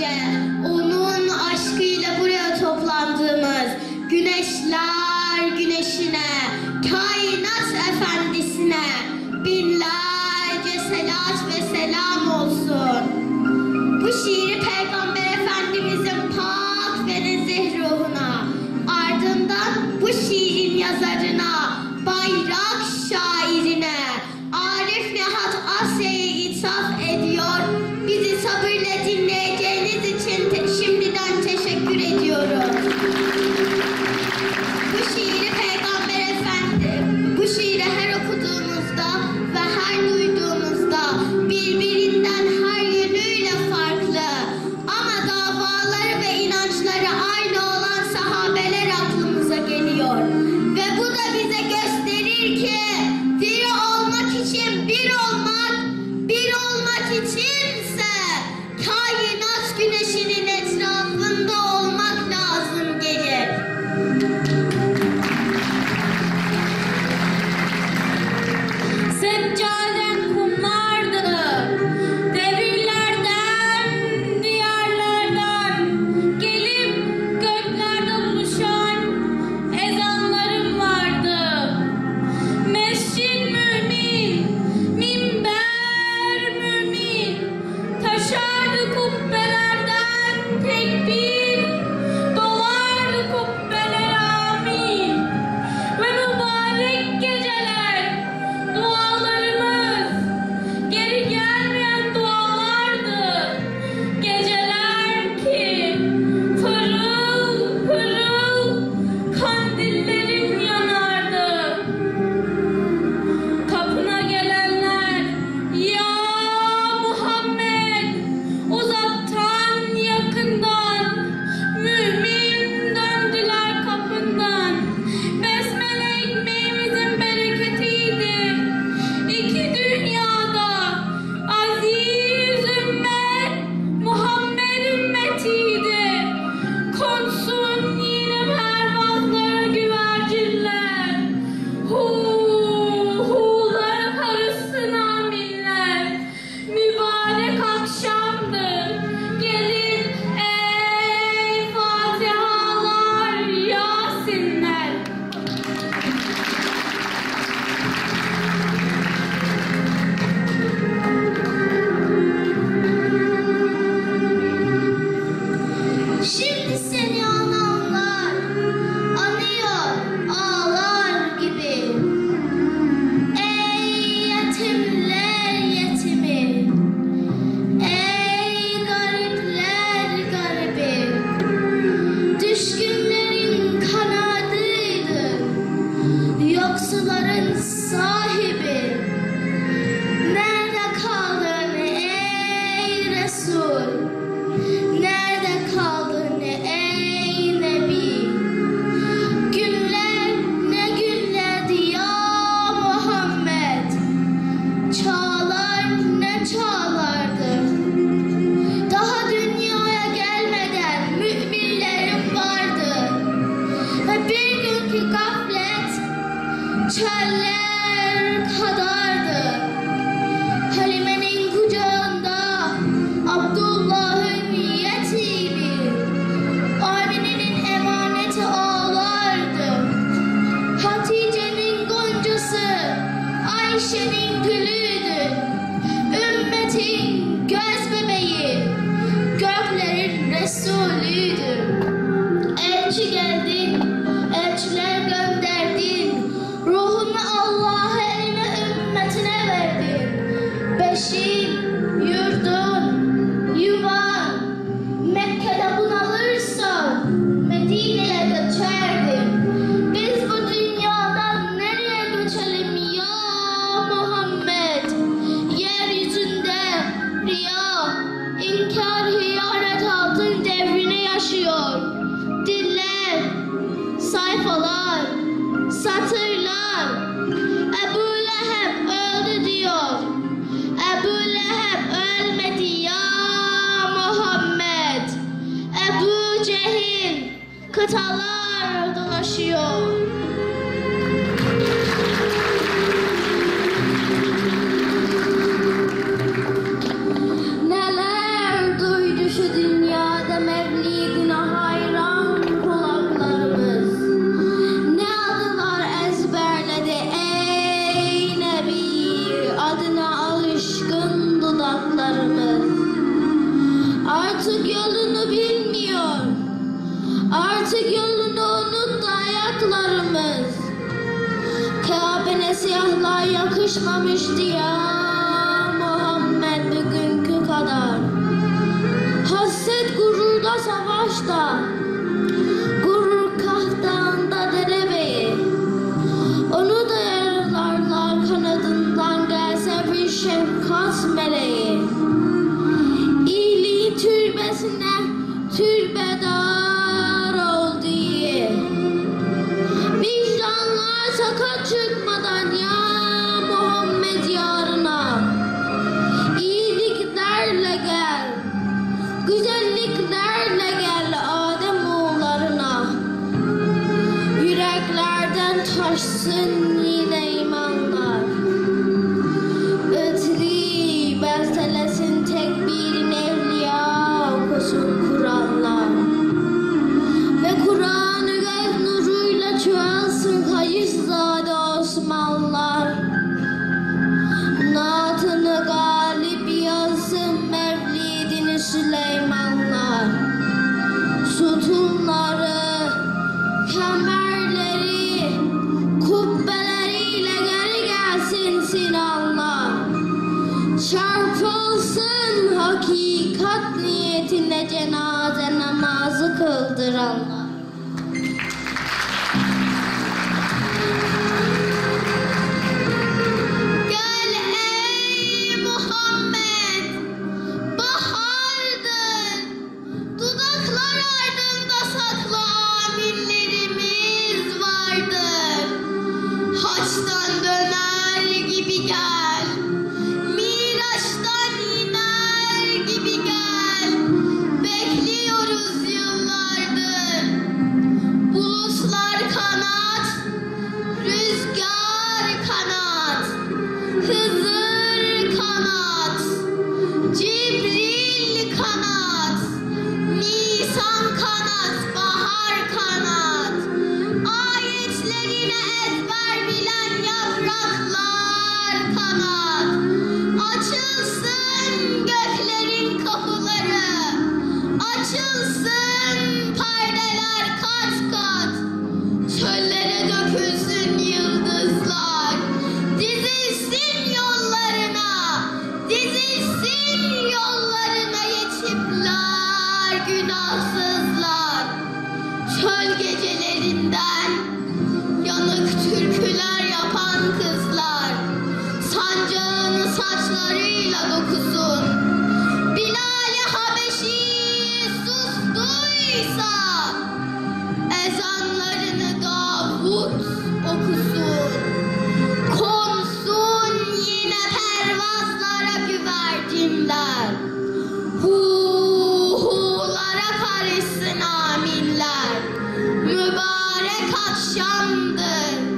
gece onun aşkıyla buraya toplandığımız güneşler güneşine, kainat efendisine binlerce selat ve selam olsun. Bu şiiri Peygamber Efendimizin pak ve nezih ruhuna, ardından bu şiirin yazarına, bayrak şairine, Arif Nihat Asya'ya ithaf ediyor. Bizi sabırla dinleyeceğiniz için şimdiden teşekkür ediyorum. Bu şiiri her okuduğumuzda ve her duyduğumuzda birbirinden her yönüyle farklı ama davaları ve inançları aynı olan sahabeler aklımıza geliyor. Ve bu da bize gösterir ki diri olmak için bir olmak içinse kainat güneşinin etrafında olmak lazım gelir. Seccaden kumlardı, devirlerden, diyarlardan gelip göklerde buluşan ezanlarım vardı. Mescid mümin, minber mümin, taşardı kubbelerden tekbir, dolardı kubbeler amin. Ve mübarek geceler, dualarımız geri gelmeyen dualardı. Geceler ki pırıl pırıl kandillerim yanardı. Kapına gelenler ya Muhammed, uzaktan yakından mümin döndüler kapından. Besmele ekmeğimizin bereketiydi. İki dünyada aziz ümmet Muhammed ümmetiydi. Konsun yine pervazlara güvercinler. Hu'lara karışsın aminler. Mübarek akşamdı. Gelin ey Fatihalar, Yasinler. Şimdi seni ananlar anıyor ağlar gibi. Ey yetimler yetimi, ey garipler garibi, düşkünlerin kanadıydı, yoksulların sahibi. Nerede kaldın ey Resul? Nerede kaldın ey Nebi? Günler ne günlerdi ya Muhammed. Çağlar ne çağlardı. Daha dünyaya gelmeden müminlerim vardı. Ve bir günkü gaflet çöller kadardı. Halime'nin kucağında Abdullah'ın yetimi, Amine'nin emaneti ağlardı. Hatice'nin goncası Ayşe'nin gülüydü. Ümmetin göz bebeği, göklerin Resulüydü. Elçi geldin, elçiler gönderdin, ruhunu Allah'a eline ümmetine verdin. Beşin, yurdun, yuvan, Mekke'de bunalırsan Medine'ye göçerdin. Biz bu dünyadan nereye göçelim ya Muhammed? Yeryüzünde riya, inkar, hıyanet altın devrini yaşıyor. siyahlar yakışmamıştı ya Muhammed bugünkü kadar. Hasret gururda savaşta, gurur kahtağında derebeyi. Onu da yaralarlar kanadından gelse bir şefkat meleği. İyiliğin türbesine türbedar ol diye. Vicdanlar sakat çıkmadan ya Muhammed yarına. İyiliklerle gel, güzelliklerle gel Adem oğullarına. Yüreklerden taşsın yine imanlar. Ötri beltelesin tekbirin evliya okusun Kur'anlar. Ve Kur'an-ı göz nuruyla çoğalsın hayırzade Osmanlılar. Naatını galip yazsın mevlidini Süleymanlar. Sütunları, kemerleri, kubbeleriyle geri gelsin Sinanlar. Çarpılsın hakikat niyetine cenaze namazı kıldıranlar. Gel ey Muhammed, bahardır. Dudaklar ardında saklı aminlerimiz vardır. Haçtan döner gibi gel, Miraç'tan iner gibi gel. Bekliyoruz yıllardır. Bulutlar kanat, rüzgar kanat, Hızır kanat, Cibril kanat, Nisan kanat, bahar kanat. Ayetlerine ezber bilen yapraklar kanat. Açılsın göklerin kapıları, açılsın perdeler kat kat. Çöllere dökülsün yıldızlar, dizilsin yollarına, dizilsin yollarına yetimler, günahsızlar. Çöl gecelerinden yanık türküler yapan kızlar, sancağını saçlarıyla dokusun. Bilal-i Habeşi sustuysa, ezanlarını Davut okusun. Konsun yine pervazlara güvercinler, hulara karışsın aminler. Mübarek akşamdır,